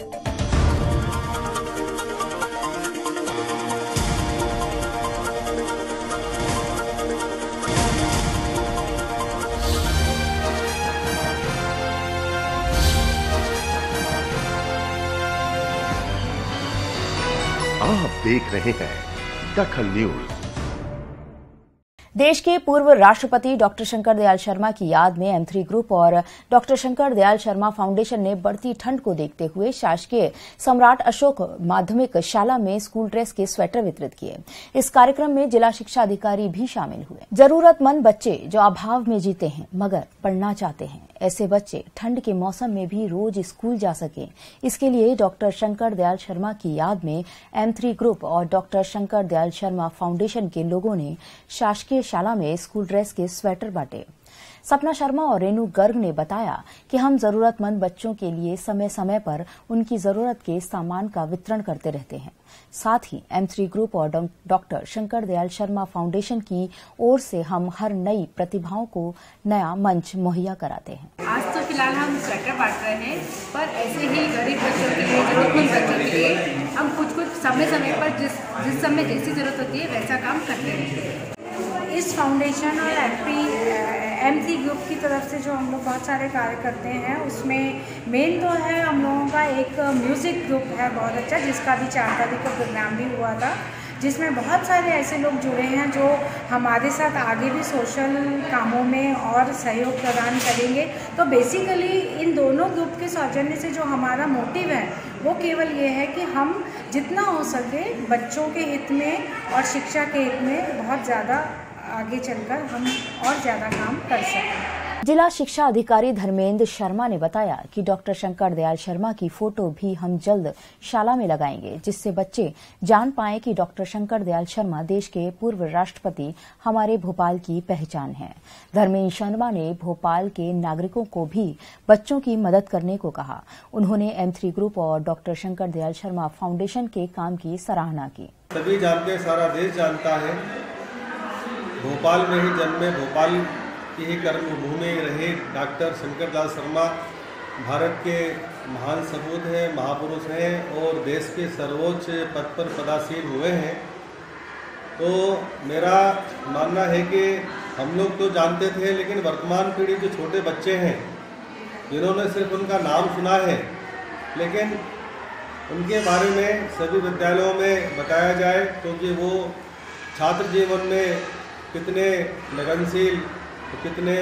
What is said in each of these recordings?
आप देख रहे हैं दखल न्यूज। देश के पूर्व राष्ट्रपति डॉक्टर शंकर दयाल शर्मा की याद में M3 ग्रुप और डॉक्टर शंकर दयाल शर्मा फाउंडेशन ने बढ़ती ठंड को देखते हुए शासकीय सम्राट अशोक माध्यमिक शाला में स्कूल ड्रेस के स्वेटर वितरित किए। इस कार्यक्रम में जिला शिक्षा अधिकारी भी शामिल हुए। जरूरतमंद बच्चे जो अभाव में जीते हैं मगर पढ़ना चाहते हैं, ऐसे बच्चे ठंड के मौसम में भी रोज स्कूल जा सकें, इसके लिए डॉक्टर शंकर दयाल शर्मा की याद में M3 ग्रुप और डॉक्टर शंकर दयाल शर्मा फाउंडेशन के लोगों ने शासकीय शाला में स्कूल ड्रेस के स्वेटर बांटे। सपना शर्मा और रेनू गर्ग ने बताया कि हम जरूरतमंद बच्चों के लिए समय समय पर उनकी जरूरत के सामान का वितरण करते रहते हैं। साथ ही M3 ग्रुप और डॉक्टर शंकर दयाल शर्मा फाउंडेशन की ओर से हम हर नई प्रतिभाओं को नया मंच मुहैया कराते हैं। आज तो फिलहाल हम स्वेटर बांट रहे हैं, पर ऐसे ही गरीब बच्चों के लिए, जरूरतमंद बच्चों के लिए हम कुछ समय समय पर जिस समय जैसी जरूरत होती है वैसा काम करते हैं। इस फाउंडेशन और M3 ग्रुप की तरफ से जो हम लोग बहुत सारे कार्य करते हैं, उसमें मेन तो है हम लोगों का एक म्यूज़िक ग्रुप है बहुत अच्छा, जिसका भी 4 तारीख को प्रोग्राम भी हुआ था, जिसमें बहुत सारे ऐसे लोग जुड़े हैं जो हमारे साथ आगे भी सोशल कामों में और सहयोग प्रदान करेंगे। तो बेसिकली इन दोनों ग्रुप के सौजन्य से जो हमारा मोटिव है वो केवल ये है कि हम जितना हो सके बच्चों के हित में और शिक्षा के हित में बहुत ज़्यादा आगे चलकर हम और ज़्यादा काम कर सकें। जिला शिक्षा अधिकारी धर्मेंद्र शर्मा ने बताया कि डॉक्टर शंकर दयाल शर्मा की फोटो भी हम जल्द शाला में लगाएंगे, जिससे बच्चे जान पाएं कि डॉक्टर शंकर दयाल शर्मा देश के पूर्व राष्ट्रपति हमारे भोपाल की पहचान है। धर्मेंद्र शर्मा ने भोपाल के नागरिकों को भी बच्चों की मदद करने को कहा। उन्होंने M3 ग्रुप और डॉक्टर शंकर दयाल शर्मा फाउंडेशन के काम की सराहना की। सभी जानते, सारा देश जानता है, भोपाल में ही जन्मे, भोपाल की ही कर्मभूमि रहे डॉक्टर शंकर दयाल शर्मा भारत के महान सपूत हैं, महापुरुष हैं और देश के सर्वोच्च पद पर पदासीन हुए हैं। तो मेरा मानना है कि हम लोग तो जानते थे, लेकिन वर्तमान पीढ़ी जो छोटे बच्चे हैं जिन्होंने सिर्फ उनका नाम सुना है, लेकिन उनके बारे में सभी विद्यालयों में बताया जाए, क्योंकि वो छात्र जीवन में कितने लगनशील, कितने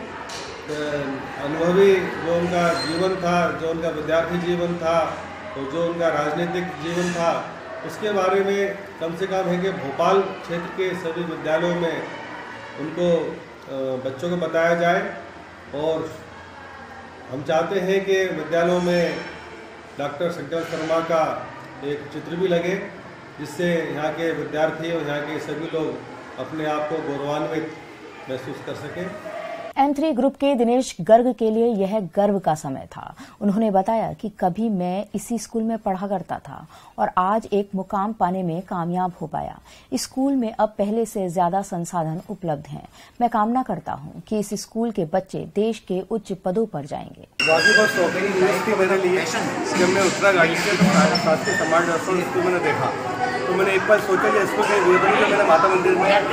अनुभवी जो उनका जीवन था, जो उनका विद्यार्थी जीवन था और जो उनका राजनीतिक जीवन था, उसके बारे में कम से कम है कि भोपाल क्षेत्र के सभी विद्यालयों में उनको बच्चों को बताया जाए। और हम चाहते हैं कि विद्यालयों में डॉक्टर शंकर शर्मा का एक चित्र भी लगे, जिससे यहाँ के विद्यार्थी और यहाँ के सभी लोग अपने आप को गौरवान्वित महसूस कर सकें। M3 ग्रुप के दिनेश गर्ग के लिए यह गर्व का समय था। उन्होंने बताया कि कभी मैं इसी स्कूल में पढ़ा करता था और आज एक मुकाम पाने में कामयाब हो पाया। इस स्कूल में अब पहले से ज्यादा संसाधन उपलब्ध हैं। मैं कामना करता हूं कि इस स्कूल के बच्चे देश के उच्च पदों पर जाएंगे। मेरे लिए जब मैं उतरा गाड़ी से तो शासकीय सम्राट अशोक स्कूल मैंने देखा, तो मैंने एक बार सोचा कि स्कूल के गुरुद्वारे में मैंने माता मंदिर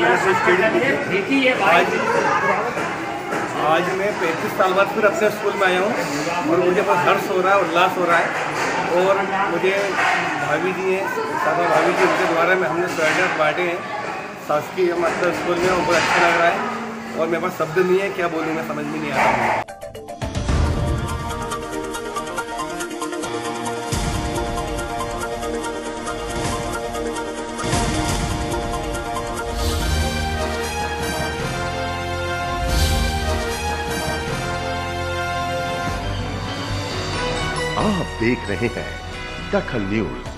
में आज मैं 35 साल बाद फिर अपने स्कूल में आया हूँ और मुझे बहुत हर्ष हो रहा है, उल्लास हो रहा है। और मुझे भाभी जी हैं, सादा भाभी जी, उनके द्वारा में हमने स्वेटर बांटे हैं शासकीय मतलब स्कूल में, बहुत अच्छा लग रहा है। और मेरे पास शब्द नहीं है, क्या बोलूँ मैं समझ में नहीं आ रहा। आप देख रहे हैं दखल न्यूज।